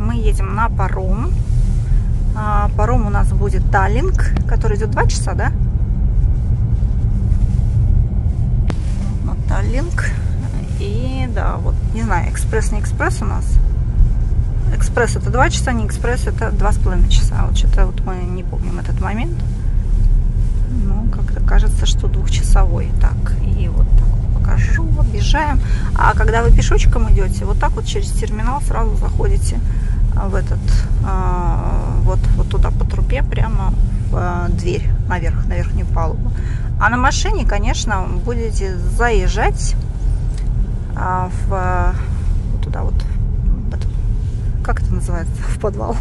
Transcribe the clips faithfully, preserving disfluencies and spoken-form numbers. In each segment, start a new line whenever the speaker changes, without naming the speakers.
мы едем на паром. А, паром у нас будет Таллинг, который идет два часа, да? Вот Таллинг. И да, вот, не знаю, экспресс, не экспресс у нас. Экспресс это два часа, не экспресс это два с половиной часа. Вот что-то вот мы не помним этот момент. Ну, как-то кажется, что двухчасовой. Так, и вот так вот покажу, объезжаем. А когда вы пешочком идете, вот так вот через терминал сразу заходите в этот, вот, вот туда по трубе, прямо в дверь наверх, на верхнюю палубу. А на машине, конечно, будете заезжать в вот туда вот, как это называется, в подвал,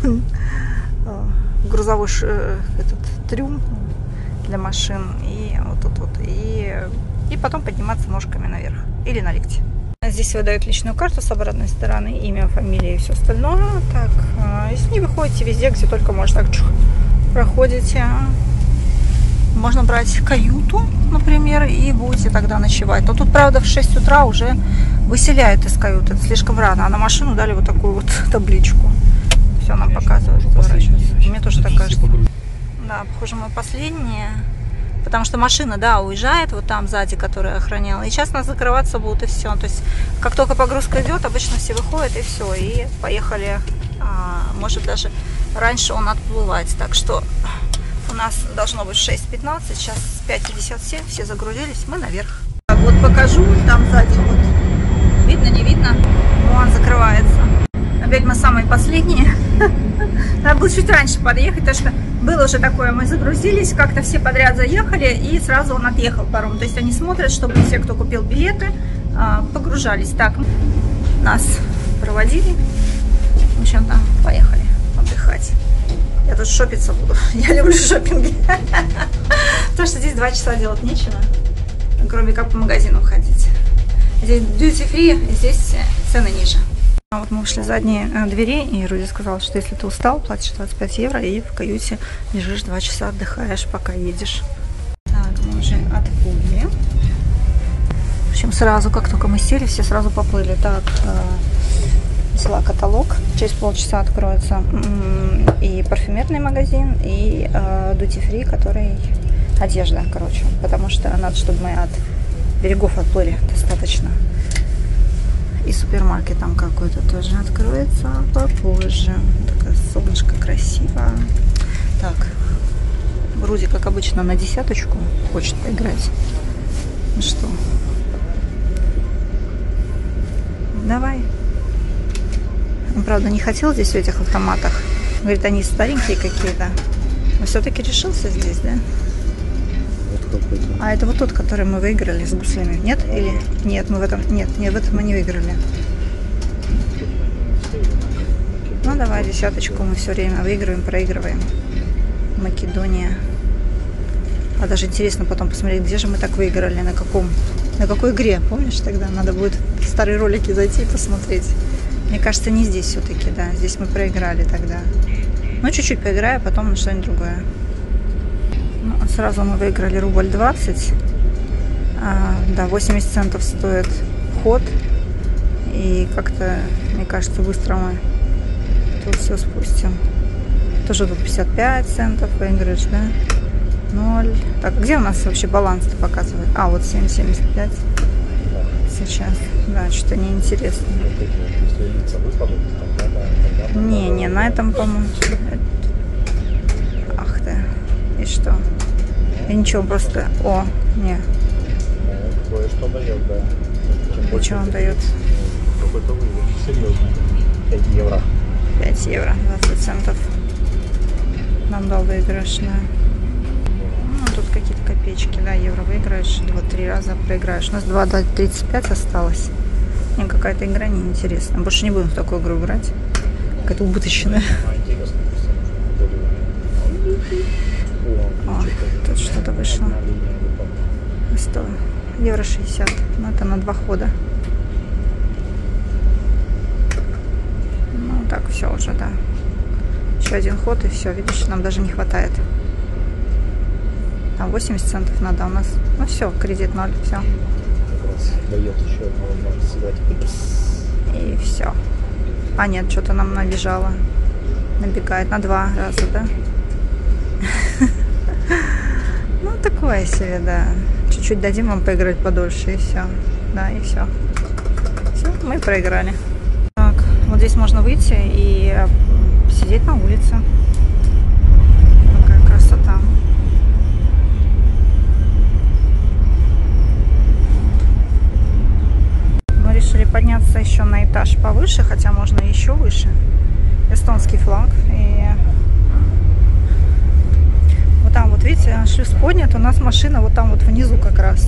грузовой этот трюм для машин, и вот тут вот, и, и потом подниматься ножками наверх или на лифте. Здесь выдают личную карту с обратной стороны, имя, фамилия и все остальное. Так, если не выходите везде, где только можно, так чух, проходите. Можно брать каюту, например, и будете тогда ночевать. Но тут, правда, в шесть утра уже выселяют из каюты. Это слишком рано. А на машину дали вот такую вот табличку. Все нам показывают. Мне тоже так кажется. Да, похоже, мы последние. Потому что машина, да, уезжает вот там сзади, которая охраняла. И сейчас нас закрываться будут, и все. То есть, как только погрузка идет, обычно все выходят, и все. И поехали. А, может, даже раньше он отплывать. Так что у нас должно быть шесть пятнадцать. Сейчас пять пятьдесят семь. Все загрузились. Мы наверх. Вот покажу. Там сзади вот. Видно, не видно? Он закрывается. Опять мы самые последние. Надо было чуть раньше подъехать, потому что было уже такое, мы загрузились, как-то все подряд заехали, и сразу он отъехал паром. То есть они смотрят, чтобы все, кто купил билеты, погружались. Так, нас проводили. В общем-то, поехали отдыхать. Я тут шопиться буду. Я люблю шопинги. Потому что здесь два часа делать нечего, кроме как по магазинам ходить. Здесь duty free, здесь цены ниже. Вот мы вышли в задние двери, и Руди сказал, что если ты устал, платишь двадцать пять евро, и в каюте лежишь два часа, отдыхаешь, пока едешь. Так, мы уже отплыли. В общем, сразу, как только мы сели, все сразу поплыли. Так, взяла каталог. Через полчаса откроется и парфюмерный магазин, и duty free, который одежда, короче. Потому что надо, чтобы мы от берегов отплыли достаточно. И супермаркет там какой-то тоже откроется попозже. Такая солнышко красиво. Так, Руди, как обычно, на десяточку хочет поиграть. Ну что? Давай. Он, правда, не хотел здесь в этих автоматах. Говорит, они старенькие какие-то. Но все-таки решился здесь, да? А это вот тот, который мы выиграли с гуслями, нет? Или нет, мы в этом нет, нет, в этом мы не выиграли. Ну давай десяточку, мы все время выигрываем, проигрываем. Македония. А даже интересно потом посмотреть, где же мы так выиграли, на каком, на какой игре, помнишь тогда? Надо будет в старые ролики зайти и посмотреть. Мне кажется, не здесь все-таки, да, здесь мы проиграли тогда. Ну чуть-чуть поиграю, а потом на что-нибудь другое. Сразу мы выиграли рубль двадцать. А, да, восемьдесят центов стоит вход. И как-то, мне кажется, быстро мы тут все спустим. Тоже тут пятьдесят пять центов выигрыш, да? ноль. Так, где у нас вообще баланс-то показывает? А, вот семь семьдесят пять. Сейчас. Да, что-то неинтересно. Не, не, на этом, по-моему. Ах ты. И что? И ничего, просто... О, не.
Кое-что дает, да.
И что он дает?
Какой-то вывод серьезный. пять евро.
пять евро, двадцать центов. Нам дал выигрышную. Ну, тут какие-то копеечки, да, евро выиграешь, два-три раза проиграешь. У нас два тридцать пять осталось. Мне какая-то игра неинтересная. Больше не будем в такую игру играть. Какая-то убыточная. О, тут что-то вышло. сто евро шестьдесят. Ну, это на два хода. Ну, так, все уже, да. Еще один ход, и все. Видишь, нам даже не хватает. Там восемьдесят центов надо у нас. Ну, все, кредит ноль, все.
Дает еще одну возможность сыграть.
И все. А нет, что-то нам набежало. Набегает на два раза, да? Ну, такое себе, да. Чуть-чуть дадим вам поиграть подольше, и все. Да, и все. Все, мы проиграли. Так, вот здесь можно выйти и сидеть на улице. Какая красота. Мы решили подняться еще на этаж повыше, хотя можно еще выше. Эстонский флаг. И вот там вот, видите, шлюз поднят, у нас машина вот там вот внизу как раз.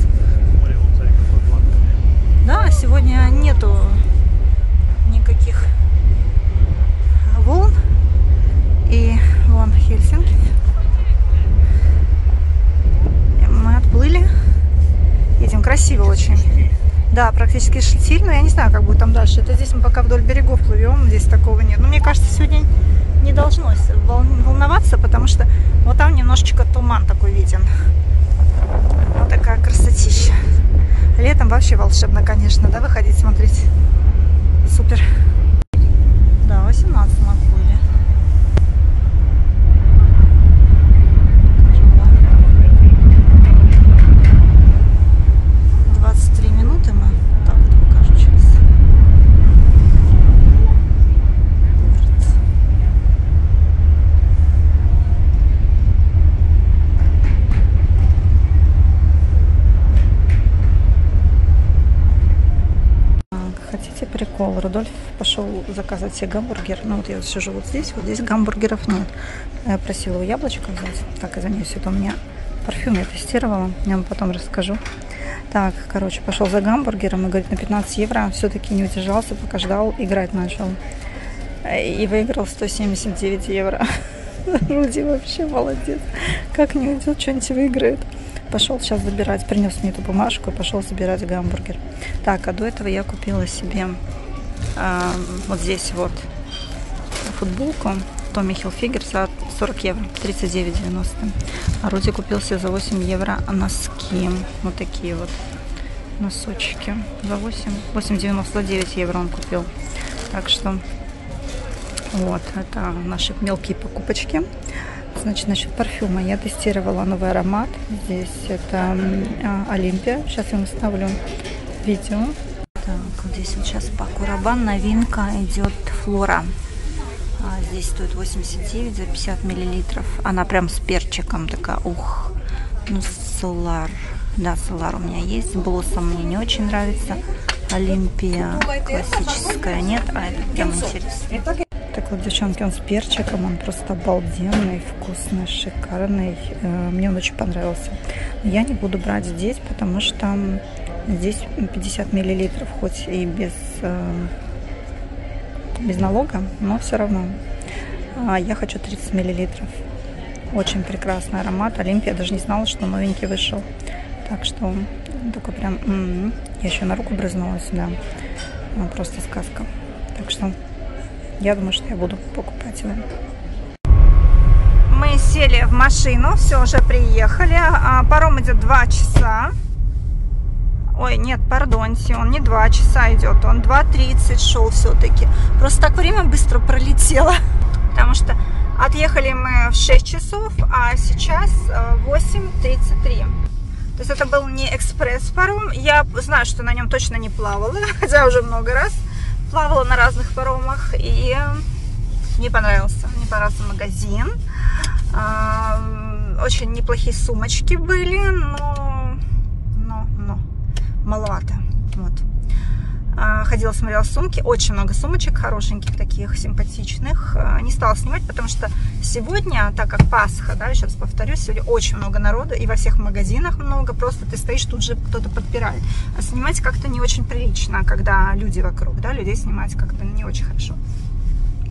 Да, сегодня нету никаких волн. И вон Хельсинки. Мы отплыли. Едем красиво очень. Да, практически штиль, но я не знаю, как будет там дальше. Это здесь мы пока вдоль берегов плывем, здесь такого нет. Но мне кажется, сегодня не должно волноваться, потому что вот там немножечко туман такой виден. Вот такая красотища. Летом вообще волшебно, конечно, да, выходить смотреть. Супер. Да, восемнадцать мы отплыли. двадцать три минуты мы. Так вот покажу через. Хотите прикол? Рудольф пошел заказать себе гамбургер. Ну вот я сижу вот здесь, вот здесь гамбургеров нет. Я просила его яблочко взять. Так, извиняюсь, это у меня парфюм я тестировала. Я вам потом расскажу. Так, короче, пошел за гамбургером и говорит, на пятнадцать евро. Все-таки не удержался, пока ждал, играть начал. И выиграл сто семьдесят девять евро. Руди вообще молодец. Как не уйдет, что-нибудь выиграет. Пошел сейчас забирать, принес мне эту бумажку и пошел забирать гамбургер. Так, а до этого я купила себе э, вот здесь вот футболку Tommy Hilfiger за сорок евро, тридцать девять девяносто. А Руди купил себе за восемь евро носки. Вот такие вот носочки. За восемь, восемь девяносто девять евро он купил. Так что вот, это наши мелкие покупочки. Значит, насчет парфюма. Я тестировала новый аромат. Здесь это Олимпия. Сейчас я вам вставлю видео. Так, вот здесь вот сейчас Пако Рабан. Новинка идет Флора. А здесь стоит восемьдесят девять за пятьдесят миллилитров. Она прям с перчиком такая. Ух. Ну, Солар. Да, Солар у меня есть. Блоссом мне не очень нравится. Олимпия классическая нет. А это прям интересно. Так вот, девчонки, он с перчиком, он просто обалденный, вкусный, шикарный. Мне он очень понравился. Я не буду брать здесь, потому что здесь пятьдесят миллилитров, хоть и без, без налога, но все равно. Я хочу тридцать миллилитров. Очень прекрасный аромат. Олимпия, даже не знала, что новенький вышел. Так что только прям... М-м, я еще на руку брызнула сюда. Просто сказка. Так что... Я думаю, что я буду покупать его. Мы сели в машину, все, уже приехали. Паром идет два часа. Ой, нет, пардоньте, он не два часа идет, он два тридцать шел все-таки. Просто так время быстро пролетело. Потому что отъехали мы в шесть часов, а сейчас восемь тридцать три. То есть это был не экспресс-паром. Я знаю, что на нем точно не плавала, хотя уже много раз. Плавала на разных паромах, и мне понравился. Мне понравился магазин. Очень неплохие сумочки были, но, но, но маловато. Вот. Ходила, смотрела сумки. Очень много сумочек хорошеньких, таких симпатичных. Не стала снимать, потому что сегодня, так как Пасха, да, сейчас повторюсь, сегодня очень много народа, и во всех магазинах много. Просто ты стоишь, тут же кто-то подпирает. А снимать как-то не очень прилично, когда люди вокруг, да, людей снимать как-то не очень хорошо. Так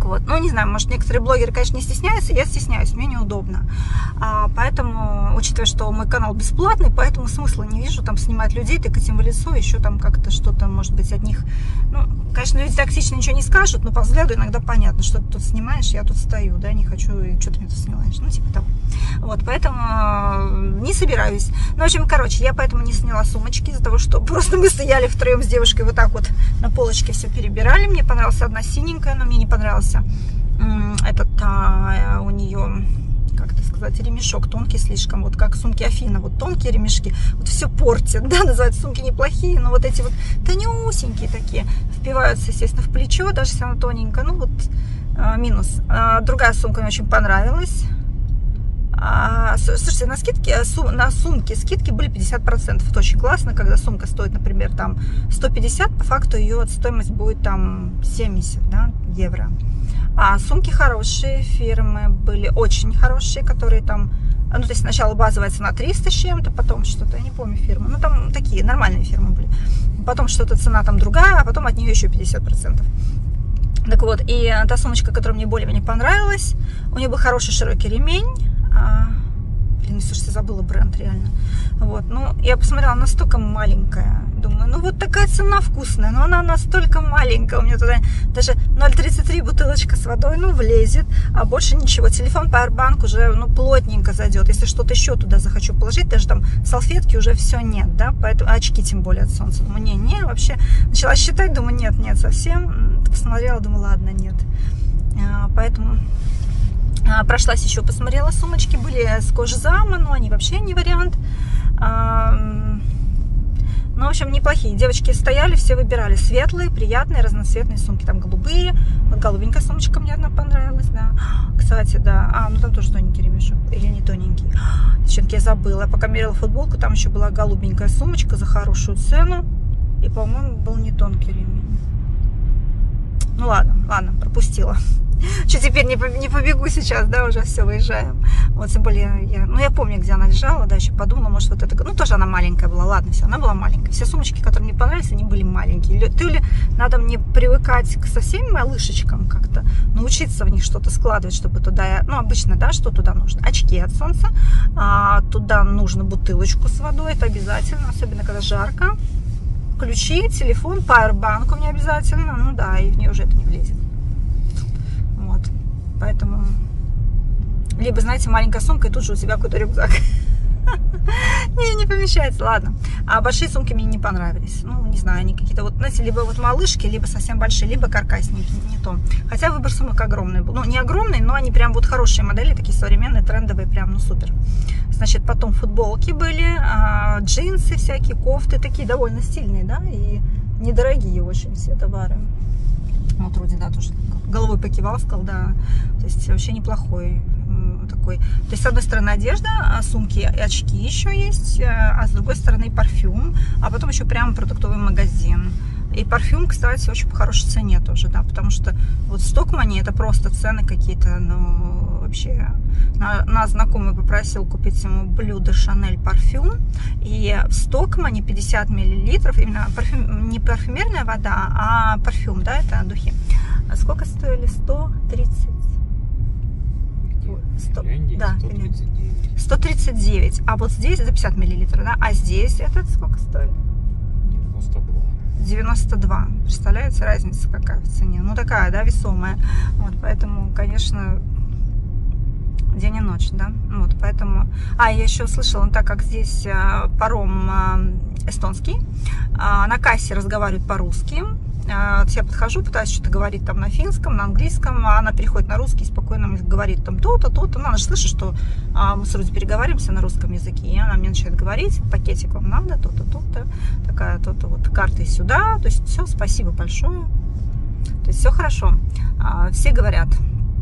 Так вот, ну не знаю, может некоторые блогеры, конечно, не стесняются, я стесняюсь, мне неудобно. А, поэтому, учитывая, что мой канал бесплатный, поэтому смысла не вижу там снимать людей, тыкать им в лицо, еще там как-то что-то, может быть, от них. Ну, конечно, люди токсично ничего не скажут, но по взгляду иногда понятно, что ты тут снимаешь, я тут стою, да, не хочу, и что ты мне тут снимаешь, ну типа того. Вот, поэтому не собираюсь. Ну, в общем, короче, я поэтому не сняла сумочки из-за того, что просто мы стояли втроем с девушкой вот так вот на полочке все перебирали. Мне понравилась одна синенькая, но мне не понравился этот а, у нее, как это сказать, ремешок тонкий слишком, вот как сумки Афина, вот тонкие ремешки, вот все портят, да, называются сумки неплохие, но вот эти вот тонюсенькие такие впиваются, естественно, в плечо, даже если она тоненькая, ну вот а, минус. А, другая сумка мне очень понравилась. А, слушайте, на скидке, на сумки скидки были пятьдесят процентов. Это очень классно, когда сумка стоит, например, там сто пятьдесят, по факту ее стоимость будет там семьдесят, да, евро. А сумки хорошие, фирмы были очень хорошие, которые там, ну, то есть сначала базовая цена триста с чем-то, потом что-то, я не помню фирмы, ну, там такие нормальные фирмы были. Потом что-то цена там другая, а потом от нее еще пятьдесят процентов. Так вот, и та сумочка, которая мне более-менее понравилась, у нее был хороший широкий ремень. А, блин, слушайте, забыла бренд реально. Вот, ну, я посмотрела, она настолько маленькая. Думаю, ну вот такая цена вкусная, но она настолько маленькая. У меня туда даже ноль тридцать три бутылочка с водой, ну, влезет, а больше ничего. Телефон, пауэрбанк уже, ну, плотненько зайдет. Если что-то еще туда захочу положить, даже там салфетки уже все нет, да, поэтому очки тем более от солнца. Думаю, не, не, вообще. Начала считать, думаю, нет, нет, совсем. Посмотрела, думаю, ладно, нет. А, поэтому... Прошлась еще, посмотрела, сумочки были с кожзама, но они вообще не вариант. Ну, в общем, неплохие. Девочки стояли, все выбирали светлые, приятные, разноцветные сумки. Там голубые. Вот голубенькая сумочка мне одна понравилась, да. Кстати, да. А, ну там тоже тоненький ремешок. Или не тоненький. Девчонки, я забыла. Я пока мерила футболку, там еще была голубенькая сумочка за хорошую цену. И, по-моему, был не тонкий ремень. Ну, ладно, ладно, пропустила. Что теперь не побегу сейчас, да, уже все, выезжаем. Вот, тем более, я, ну, я помню, где она лежала, да, еще подумала, может, вот это, ну, тоже она маленькая была, ладно, все, она была маленькая. Все сумочки, которые мне понравились, они были маленькие. То ли надо мне привыкать к совсем малышечкам как-то, научиться в них что-то складывать, чтобы туда, ну, обычно, да, что туда нужно? Очки от солнца, а, туда нужно бутылочку с водой, это обязательно, особенно когда жарко. Ключи, телефон, пауэрбанк у меня обязательно, ну, да, и в нее уже это не влезет. Поэтому, либо, знаете, маленькая сумка, и тут же у тебя какой-то рюкзак. Не, не помещается, ладно. А большие сумки мне не понравились. Ну, не знаю, они какие-то вот, знаете, либо вот малышки, либо совсем большие, либо каркасники, не то. Хотя выбор сумок огромный был. Ну, не огромный, но они прям вот хорошие модели, такие современные, трендовые, прям, ну, супер. Значит, потом футболки были, а, джинсы всякие, кофты, такие довольно стильные, да, и недорогие очень все товары. Вот Руди, да, тоже головой покивал, сказал, да, то есть вообще неплохой такой. То есть с одной стороны одежда, сумки и очки еще есть, а с другой стороны парфюм, а потом еще прямо продуктовый магазин. И парфюм, кстати, очень по хорошей цене тоже, да, потому что вот в Стокмане это просто цены какие-то, ну, вообще. Нас знакомый попросил купить ему блюдо Шанель парфюм, и в Стокмане пятьдесят миллилитров, именно парфюм, не парфюмерная вода, а парфюм, да, это духи. Сколько стоили? сто тридцать? сто, да, сто тридцать девять. А вот здесь за пятьдесят миллилитров, да, а здесь этот сколько стоит?
девяносто два.
девяносто два. Представляете, разница какая в цене? Ну, такая, да, весомая. Вот, поэтому, конечно, день и ночь, да. Вот, поэтому... А, я еще слышала, так как здесь паром эстонский, на кассе разговаривают по-русски. Я подхожу, пытаюсь что-то говорить там на финском, на английском, а она переходит на русский и спокойно мне говорит там то-то, то-то. Ну, она же слышит, что а, мы с Руди переговариваемся на русском языке, и она мне начинает говорить, пакетик вам надо, то-то, то-то, такая, то-то, вот карты сюда. То есть все, спасибо большое. То есть все хорошо. А, все говорят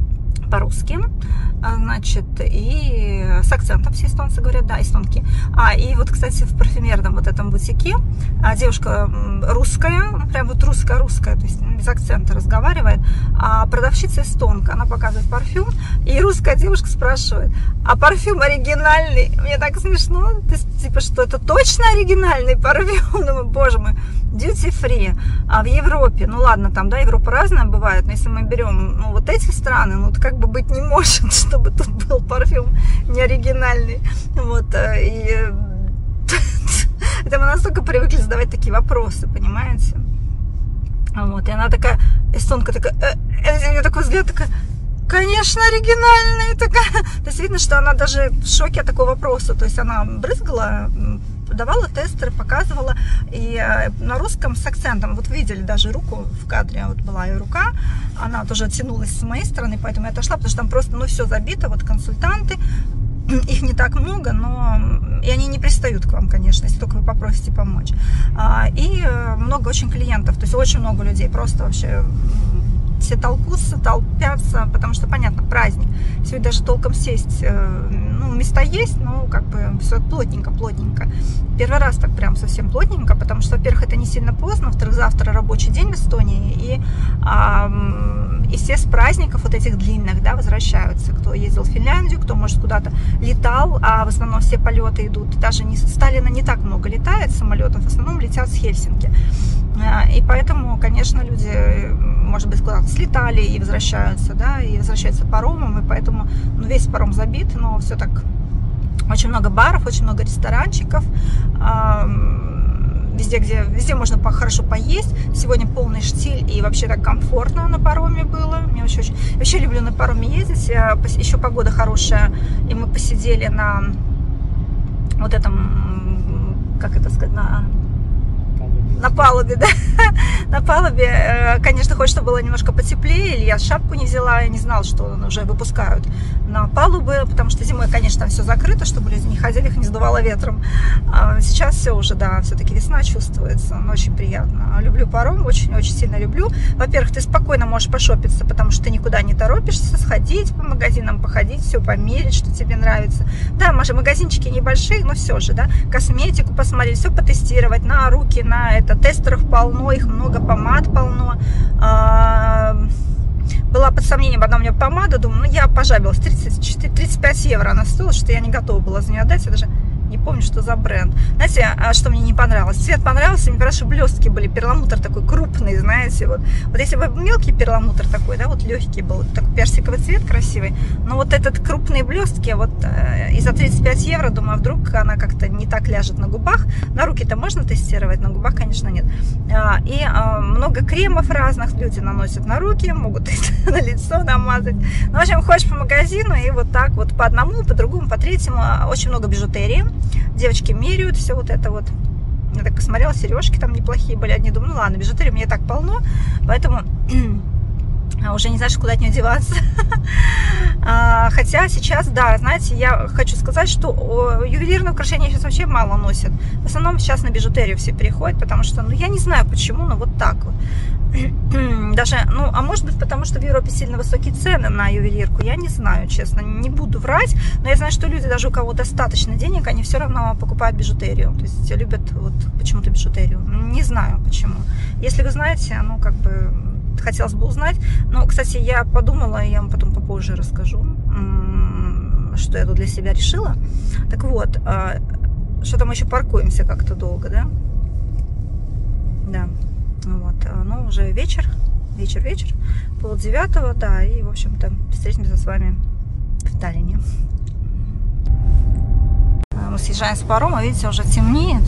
по-русски, значит, и с акцентом все эстонцы говорят, да, эстонки. А, и вот, кстати, в парфюмерном вот этом бутике девушка русская, прям вот русская-русская, то есть без акцента разговаривает, а продавщица эстонка, она показывает парфюм, и русская девушка спрашивает, а парфюм оригинальный? Мне так смешно, то есть, типа, что это точно оригинальный парфюм? Думаю, боже мой, duty free, а в Европе, ну ладно, там, да, Европа разная бывает, но если мы берем, ну, вот эти страны, ну, это как бы быть не может, чтобы тут был парфюм не оригинальный, вот, и это мы настолько привыкли задавать такие вопросы, понимаете, вот, и она такая, эстонка такая, э, э, у нее такой взгляд, такая, конечно, оригинальный, такая, то есть видно, что она даже в шоке от такого вопроса, то есть она брызгала, давала тестеры, показывала, и на русском с акцентом, вот видели даже руку в кадре, вот была ее рука, она тоже оттянулась с моей стороны, поэтому я отошла, потому что там просто, ну, все забито, вот консультанты, их не так много, но и они не пристают к вам, конечно, если только вы попросите помочь, и много очень клиентов, то есть очень много людей, просто вообще все толкутся, толпятся, потому что, понятно, праздник. Сегодня даже толком сесть, ну, места есть, но как бы все плотненько-плотненько. Первый раз так прям совсем плотненько, потому что, во-первых, это не сильно поздно, во-вторых, завтра рабочий день в Эстонии, и, а, и все с праздников вот этих длинных, да, возвращаются. Кто ездил в Финляндию, кто, может, куда-то летал, а в основном все полеты идут. Даже не, Сталина не так много летает самолетов, в основном летят с Хельсинки. И поэтому, конечно, люди, может быть, куда-то слетали и возвращаются, да, и возвращаются паромом, и поэтому, ну, весь паром забит, но все так, очень много баров, очень много ресторанчиков, везде, где, везде можно по, хорошо поесть. Сегодня полный штиль, и вообще так комфортно на пароме было. Мне вообще, очень, вообще люблю на пароме ездить, еще погода хорошая, и мы посидели на вот этом, как это сказать, на... На палубе, да, на палубе, конечно, хочется было немножко потеплее, или я шапку не взяла, я не знала, что уже выпускают на палубы, потому что зимой, конечно, там все закрыто, чтобы люди не ходили, их не сдувало ветром. А сейчас все уже, да, все-таки весна чувствуется, но очень приятно. Люблю паром, очень-очень сильно люблю. Во-первых, ты спокойно можешь пошопиться, потому что ты никуда не торопишься, сходить по магазинам, походить, все померить, что тебе нравится. Да, магазинчики небольшие, но все же, да, косметику посмотреть, все потестировать на руки, на это. Тестеров полно, их много, помад полно. Была под сомнением одна у меня помада, думаю, ну я пожабилась, тридцать четыре, тридцать пять евро она стоила, что я не готова была за нее отдать, я даже не помню, что за бренд. Знаете, что мне не понравилось? Цвет понравился, мне понравилось, что блестки были, перламутр такой крупный, знаете, вот. Вот если бы мелкий перламутр такой, да, вот легкий был, такой персиковый цвет красивый, но вот этот крупные блестки, вот э, и за тридцать пять евро, думаю, вдруг она как-то не так ляжет на губах. На руки-то можно тестировать, на губах, конечно, нет. А, и а, много кремов разных люди наносят на руки, могут это на лицо намазать. Ну, в общем, ходишь по магазину и вот так вот по одному, по другому, по третьему, очень много бижутерии. Девочки меряют все вот это вот. Я так посмотрела, сережки там неплохие были. Одни думаю, ну ладно, бижутерии мне так полно, поэтому уже не знаешь, куда от нее деваться. Хотя сейчас, да, знаете, я хочу сказать, что ювелирные украшения сейчас вообще мало носят. В основном сейчас на бижутерию все переходят, потому что, ну, я не знаю почему, но вот так вот. Даже, ну, а может быть, потому что в Европе сильно высокие цены на ювелирку, я не знаю, честно, не буду врать, но я знаю, что люди, даже у кого достаточно денег, они все равно покупают бижутерию, то есть любят вот почему-то бижутерию, не знаю почему. Если вы знаете, ну, как бы, хотелось бы узнать, но, кстати, я подумала, я вам потом попозже расскажу, что я тут для себя решила. Так вот, что-то мы еще паркуемся как-то долго, да? Да. Вот, ну, уже вечер, вечер-вечер, полдевятого, да, и, в общем-то, встретимся с вами в Таллине. Мы съезжаем с парома, видите, уже темнеет.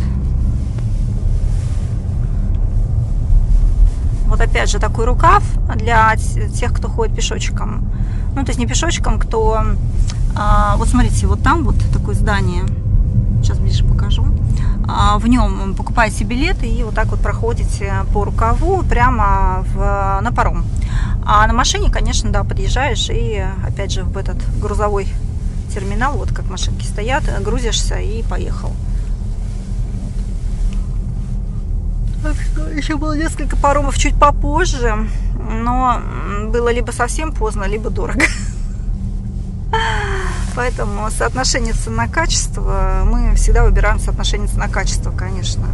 Вот опять же такой рукав для тех, кто ходит пешочком. Ну, то есть не пешочком, кто... А, вот смотрите, вот там вот такое здание. Сейчас ближе покажу. В нем покупаете билеты и вот так вот проходите по рукаву прямо в, на паром. А на машине, конечно, да, подъезжаешь и опять же в этот грузовой терминал, вот как машинки стоят, грузишься и поехал. Еще было несколько паромов чуть попозже, но было либо совсем поздно, либо дорого. Поэтому соотношение цена-качество, мы всегда выбираем соотношение цена-качество, конечно.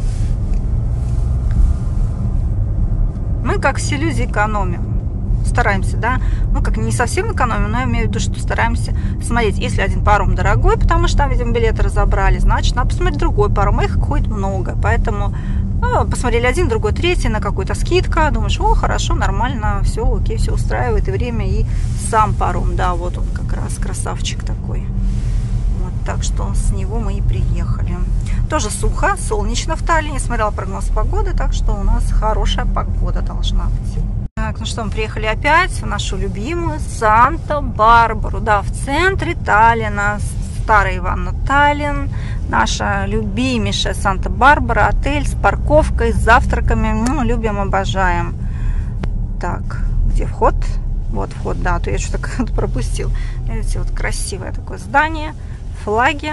Мы, как все люди, экономим. Стараемся, да, ну, как не совсем экономим, но я имею в виду, что стараемся смотреть, если один паром дорогой, потому что там, видимо, билеты разобрали, значит, надо посмотреть другой паром, их ходит много, поэтому ну, посмотрели один, другой, третий, на какую-то скидка, думаешь, о, хорошо, нормально, все, окей, все устраивает, и время, и сам паром, да, вот он как раз красавчик такой, вот, так что с него мы и приехали. Тоже сухо, солнечно в Таллине, смотрела прогноз погоды, так что у нас хорошая погода должна быть. Так, ну что, мы приехали опять в нашу любимую Санта-Барбару, да, в центре Таллина, старый Ивановна Таллин, наша любимейшая Санта-Барбара, отель с парковкой, с завтраками, ну, любим, обожаем. Так, где вход? Вот вход, да, а то я что-то пропустил. Видите, вот красивое такое здание, флаги.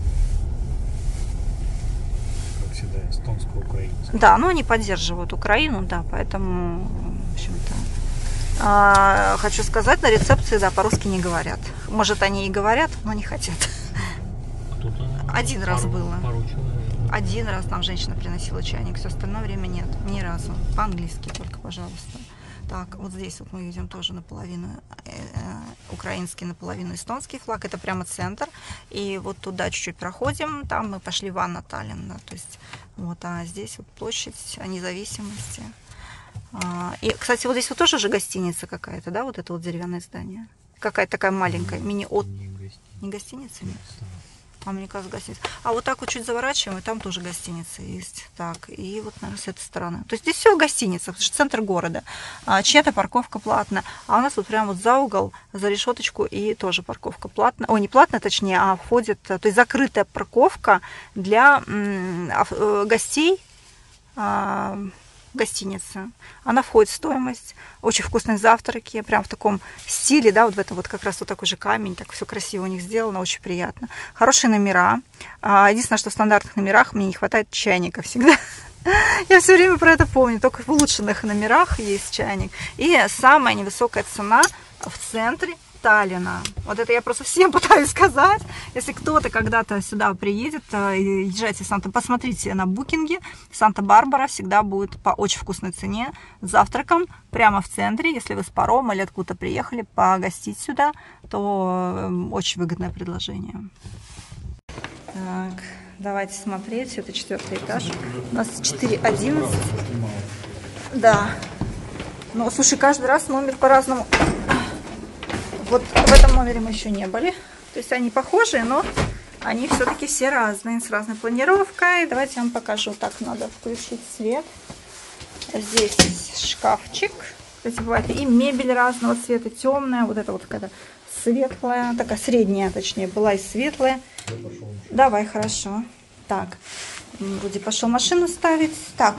Как всегда, эстонско-украинское.
Да, ну они поддерживают Украину, да, поэтому... В общем-то, а, хочу сказать, на рецепции, да, по-русски не говорят. Может, они и говорят, но не хотят. Один раз
пару,
было.
Пару
Один раз там женщина приносила чайник, все остальное время нет. Ни разу. По-английски только, пожалуйста. Так, вот здесь вот мы видим тоже наполовину э, украинский, наполовину эстонский флаг. Это прямо центр. И вот туда чуть-чуть проходим. Там мы пошли в Анна Таллин. Да, то есть, вот, а здесь вот площадь независимости. И, кстати, вот здесь вот тоже же гостиница какая-то, да, вот это вот деревянное здание. Какая-то такая маленькая, мини-от... Не гостиница? Нет? А мне кажется, гостиница. А вот так вот чуть заворачиваем, и там тоже гостиница есть. Так, и вот, наверное, с этой стороны. То есть здесь все гостиница, потому что центр города. А, чья-то парковка платная. А у нас вот прямо вот за угол, за решеточку, и тоже парковка платная. О, не платная, точнее, а входит... То есть закрытая парковка для м, гостей... А, гостиница. Она входит в стоимость. Очень вкусные завтраки, прям в таком стиле, да, вот в это вот как раз вот такой же камень, так все красиво у них сделано, очень приятно. Хорошие номера. Единственное, что в стандартных номерах мне не хватает чайника всегда. Я все время про это помню, только в улучшенных номерах есть чайник. И самая невысокая цена в центре Таллина. Вот это я просто всем пытаюсь сказать. Если кто-то когда-то сюда приедет, езжайте в Санта, посмотрите на букинге. Санта-Барбара всегда будет по очень вкусной цене с завтраком прямо в центре. Если вы с паром или откуда-то приехали погостить сюда, то очень выгодное предложение. Так, давайте смотреть. Это четвертый этаж. У нас четыре одиннадцать. Да. Ну, слушай, каждый раз номер по-разному. Вот в этом номере мы еще не были. То есть они похожие, но они все-таки все разные, с разной планировкой. Давайте я вам покажу. Так, надо включить свет. Здесь шкафчик. Кстати, бывает и мебель разного цвета, темная. Вот это вот какая-то светлая, такая средняя, точнее, была и светлая. Давай, хорошо. Так, вроде пошел машину ставить. Так.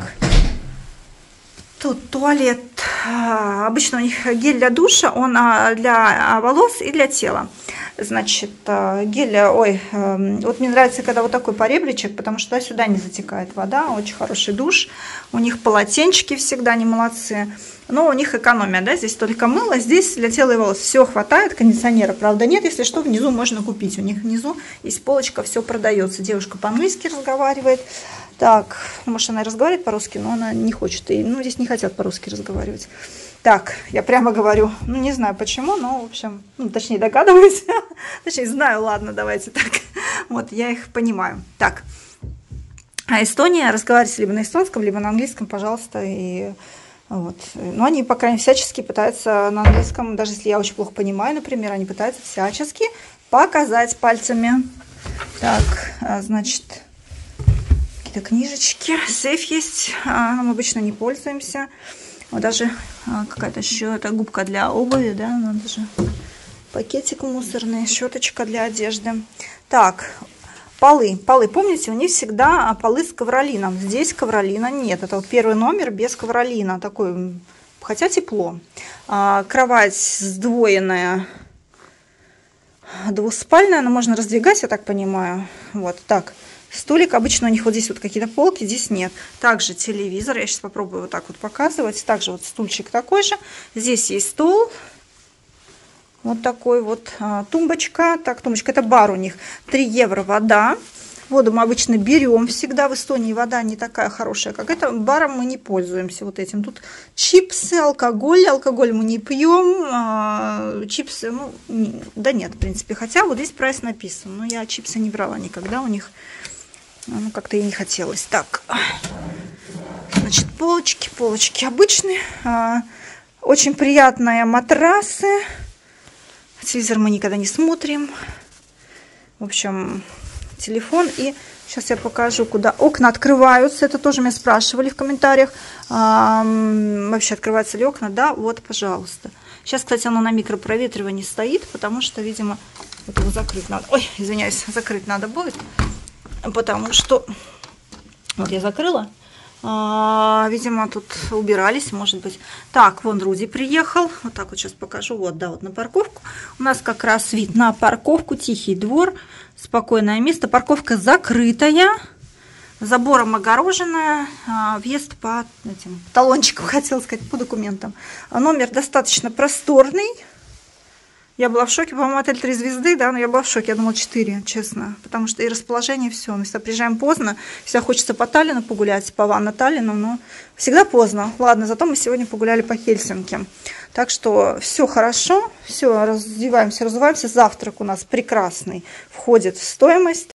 Тут туалет. Обычно у них гель для душа, он для волос и для тела. Значит, гель, ой, вот мне нравится, когда вот такой поребричек, потому что сюда не затекает вода, очень хороший душ. У них полотенчики всегда, они молодцы. Но у них экономия, да, здесь только мыло, здесь для тела и волос все хватает, кондиционера, правда, нет, если что, внизу можно купить. У них внизу есть полочка, все продается. Девушка по-английски разговаривает. Так, может, она и разговаривает по-русски, но она не хочет. И, ну, здесь не хотят по-русски разговаривать. Так, я прямо говорю, ну, не знаю почему, но, в общем, ну, точнее, догадываюсь. Точнее, знаю, ладно, давайте так. Вот, я их понимаю. Так, а Эстония, разговаривайте либо на эстонском, либо на английском, пожалуйста, и... Вот. Но они, по крайней мере, всячески пытаются на английском, даже если я очень плохо понимаю, например, они пытаются всячески показать пальцами. Так, значит, какие-то книжечки. Сейф есть, нам обычно не пользуемся. Вот даже какая-то еще, это губка для обуви, да, надо же. Пакетик мусорный, щеточка для одежды. Так, полы. Полы, помните, у них всегда полы с ковролином. Здесь ковролина нет. Это вот первый номер без ковролина. Такой, хотя тепло. А, кровать сдвоенная, двуспальная. Она можно раздвигать, я так понимаю. Вот так. Столик. Обычно у них вот здесь вот какие-то полки, здесь нет. Также телевизор. Я сейчас попробую вот так вот показывать. Также вот стульчик такой же. Здесь есть стол. Вот такой вот а, тумбочка. Так, тумбочка, это бар у них. три евро вода. Воду мы обычно берем всегда. В Эстонии вода не такая хорошая, как это. Баром мы не пользуемся вот этим. Тут чипсы, алкоголь. Алкоголь мы не пьем. А, чипсы, ну, не, да нет, в принципе. Хотя вот здесь прайс написан. Но я чипсы не брала никогда у них. Ну, как-то и не хотелось. Так, значит, полочки, полочки обычные. А, очень приятные матрасы. Телевизор мы никогда не смотрим. В общем, телефон. И сейчас я покажу, куда окна открываются. Это тоже меня спрашивали в комментариях. А, вообще, открываются ли окна? Да, вот, пожалуйста. Сейчас, кстати, оно на микропроветривании стоит, потому что, видимо, вот его закрыть надо. Ой, извиняюсь, закрыть надо будет. Потому что... Вот я закрыла. А, видимо, тут убирались, может быть. Так, вон Руди приехал. Вот так вот сейчас покажу. Вот, да, вот на парковку. У нас как раз вид на парковку. Тихий двор. Спокойное место. Парковка закрытая. Забором огороженная. А, въезд по этим талончикам, хотела сказать, по документам. А номер достаточно просторный. Я была в шоке, по-моему, отель три звезды, да, но я была в шоке, я думала четыре, честно, потому что и расположение, все, мы всегда приезжаем поздно, всегда хочется по Таллину погулять, по Ванна Таллину, но всегда поздно. Ладно, зато мы сегодня погуляли по Хельсинки, так что все хорошо, все, раздеваемся, разуваемся, завтрак у нас прекрасный, входит в стоимость.